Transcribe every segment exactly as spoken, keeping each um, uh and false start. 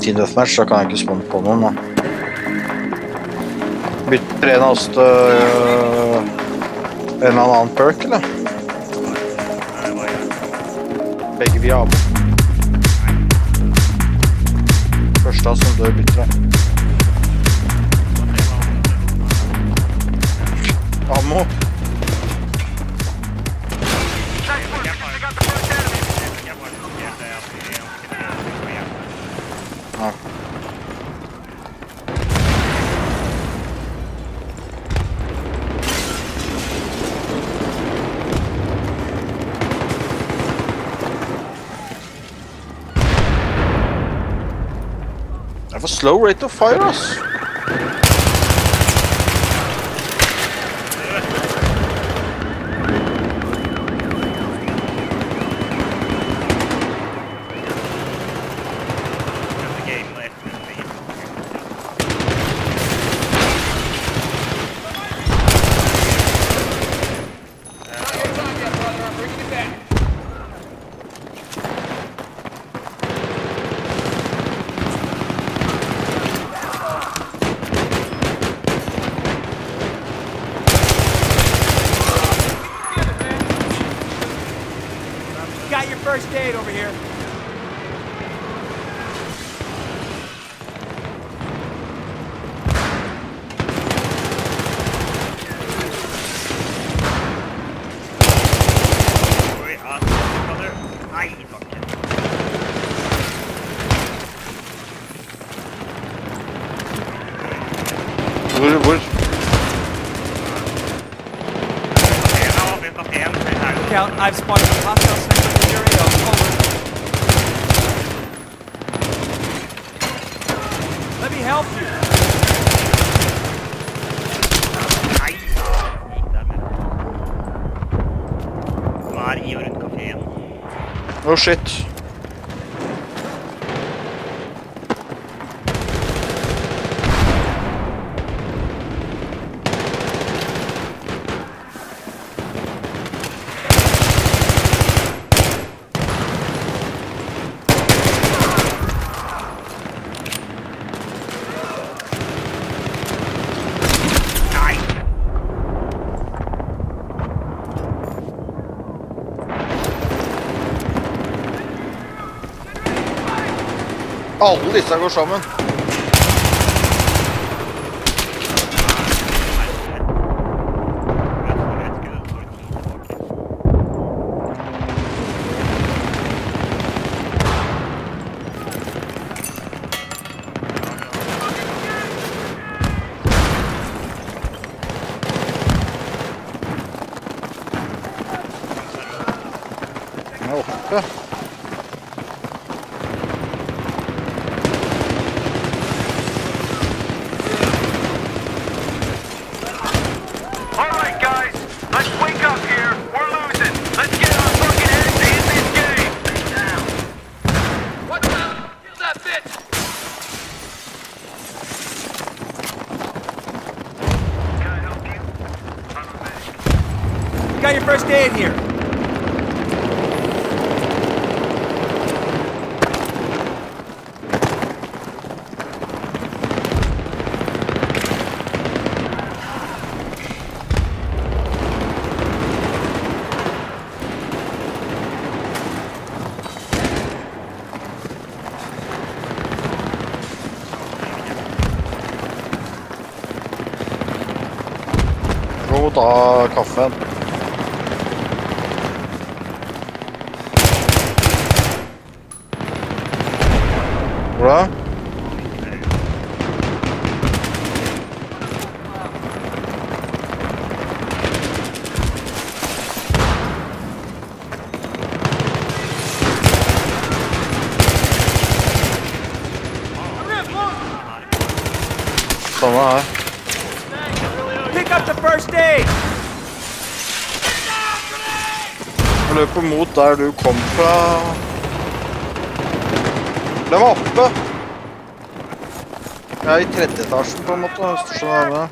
Team Deathmatch, da kan jeg ikke spåne på noen da. Bytter en av oss til uh, en eller annen perk, eller? Begge vi har. Første som dør bytter det. Ammo. Ja. Det er for slow rate of fire, ass. Got your first aid over here. Hvor, hvor? Count, I've spotted some hostile sectors in the area. Over. Let me help you. Oh shit. Alle disse går sammen. Den er oppe. Got your first aid here. Gå og ta kaffen. Bra. Samme her. Pick up the first aid. Jeg løper mot der du kom fra. Den var oppe. Jeg er i tredje etasjen på en måte, hvis du skjønner det.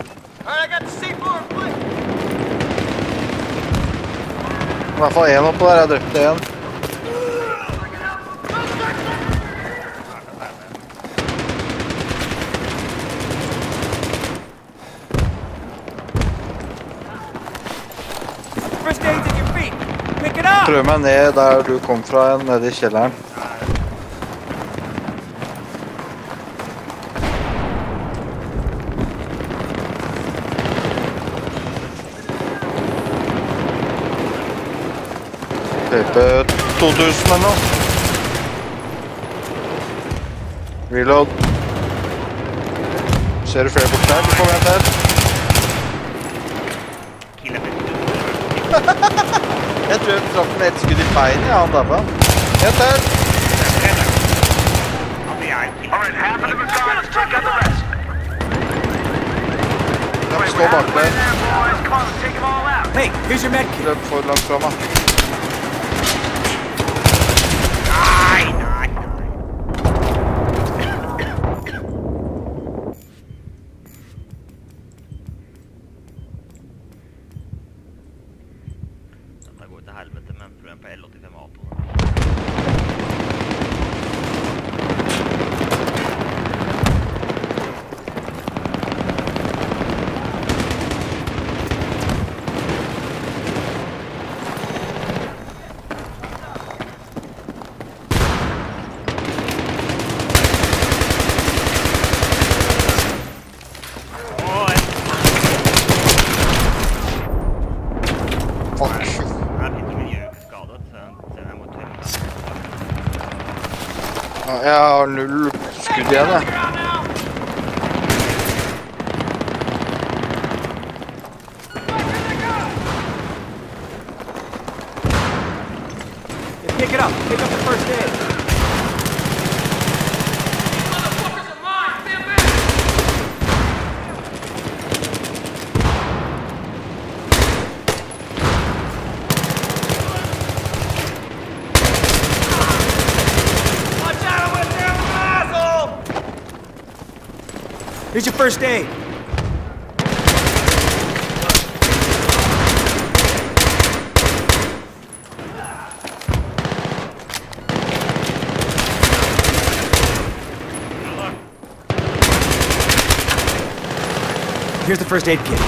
I hvert fall en oppe der, jeg drepte en. Prøv meg ned der du kom fra, nede i kjelleren. Type to tusen eller noe. Reload. Ser du flere bort der? Du kommer en til. Jeg tror jeg traff med et skudd i beinet, ja, han dabba. En til. De står bak der. Hey, here's your med kit. Løp for langt fra meg. Jeg har null skudd igjen, jeg. Pick it up. Pick up the first aid. Here's your first aid. Here's the first aid kit.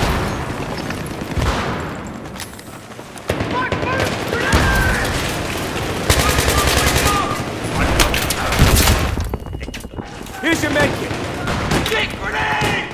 Here's your med kit. Grenade!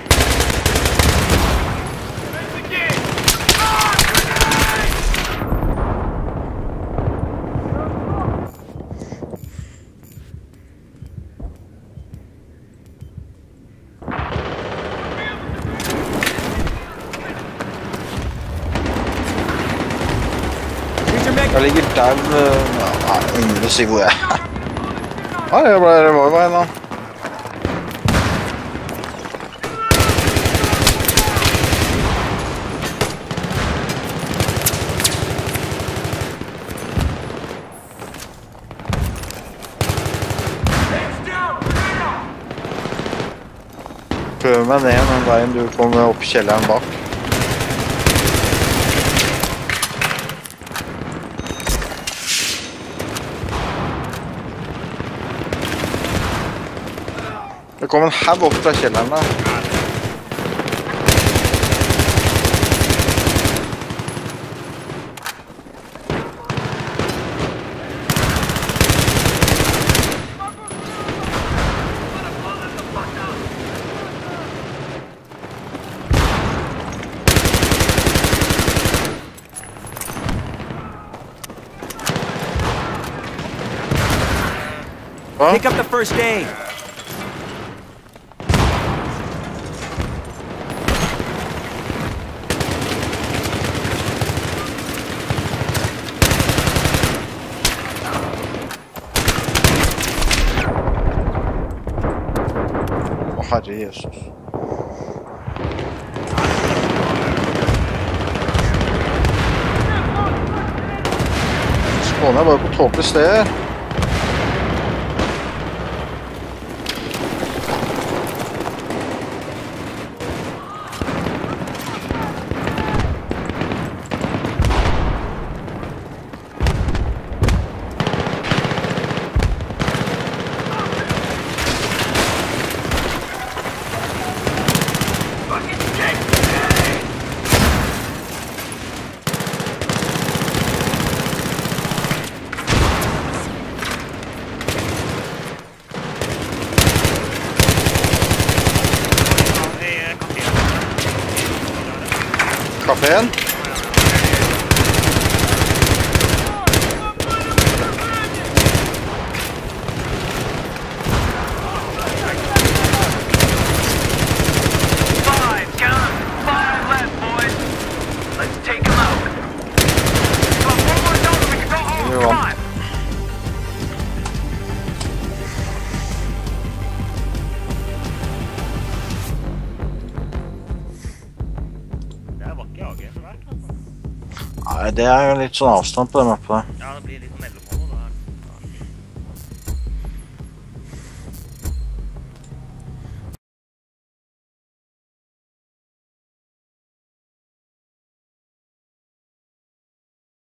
Jeg ligger der, nei, ingen vil si hvor jeg er. Ja, jeg ble revolver igjen da. Prøv meg ned den veien du kommer opp kjelleren bak. Det kom en haug opp fra kjelleren der. Pick up the first aid. Å, Herre Jesus. Spåner jeg bare på tåpelig sted. Traff en. Nei, det er jo litt sånn avstand på den mappen. Ja, det blir litt mellom.